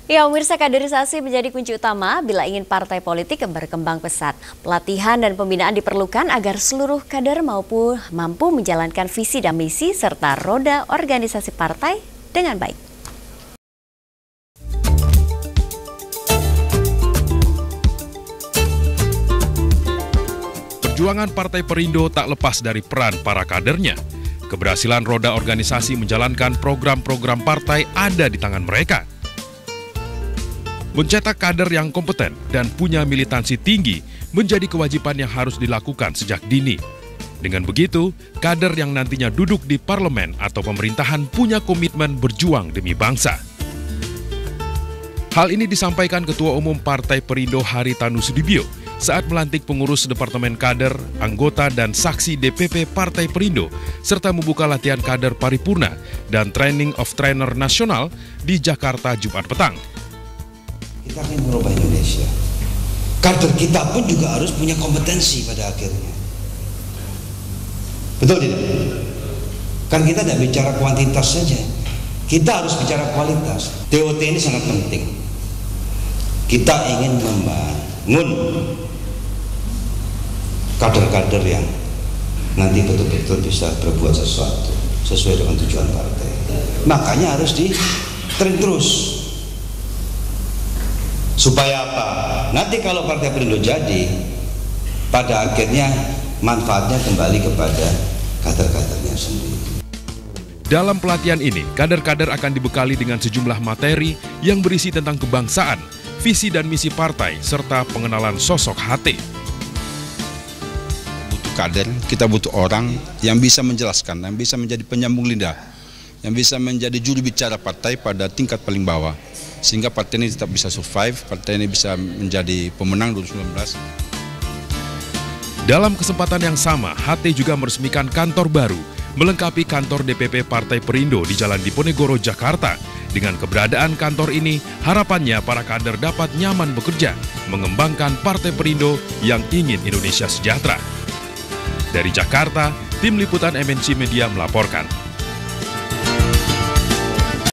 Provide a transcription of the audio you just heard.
Ya, pemirsa, kaderisasi menjadi kunci utama bila ingin partai politik berkembang pesat. Pelatihan dan pembinaan diperlukan agar seluruh kader mampu menjalankan visi dan misi serta roda organisasi partai dengan baik. Perjuangan Partai Perindo tak lepas dari peran para kadernya. Keberhasilan roda organisasi menjalankan program-program partai ada di tangan mereka. Mencetak kader yang kompeten dan punya militansi tinggi menjadi kewajiban yang harus dilakukan sejak dini. Dengan begitu, kader yang nantinya duduk di parlemen atau pemerintahan punya komitmen berjuang demi bangsa. Hal ini disampaikan Ketua Umum Partai Perindo Haritanu Sudibyo saat melantik pengurus Departemen Kader, anggota dan saksi DPP Partai Perindo, serta membuka latihan kader paripurna dan Training of Trainer Nasional di Jakarta Jumat petang. Kita ingin merubah Indonesia. Kader kita pun juga harus punya kompetensi pada akhirnya. Betul tidak? Kan kita tidak bicara kuantitas saja. Kita harus bicara kualitas. TOT ini sangat penting. Kita ingin membangun kader-kader yang nanti betul-betul bisa berbuat sesuatu sesuai dengan tujuan partai. Makanya harus di-train terus. Supaya apa? Nanti kalau Partai Perindo jadi, pada akhirnya manfaatnya kembali kepada kader-kadernya sendiri. Dalam pelatihan ini, kader-kader akan dibekali dengan sejumlah materi yang berisi tentang kebangsaan, visi dan misi partai, serta pengenalan sosok HT. Butuh kader, kita butuh orang yang bisa menjelaskan, yang bisa menjadi penyambung lidah, yang bisa menjadi juru bicara partai pada tingkat paling bawah. Sehingga partai ini tetap bisa survive, partai ini bisa menjadi pemenang 2019. Dalam kesempatan yang sama, HT juga meresmikan kantor baru, melengkapi kantor DPP Partai Perindo di Jalan Diponegoro, Jakarta. Dengan keberadaan kantor ini, harapannya para kader dapat nyaman bekerja, mengembangkan Partai Perindo yang ingin Indonesia sejahtera. Dari Jakarta, tim liputan MNC Media melaporkan.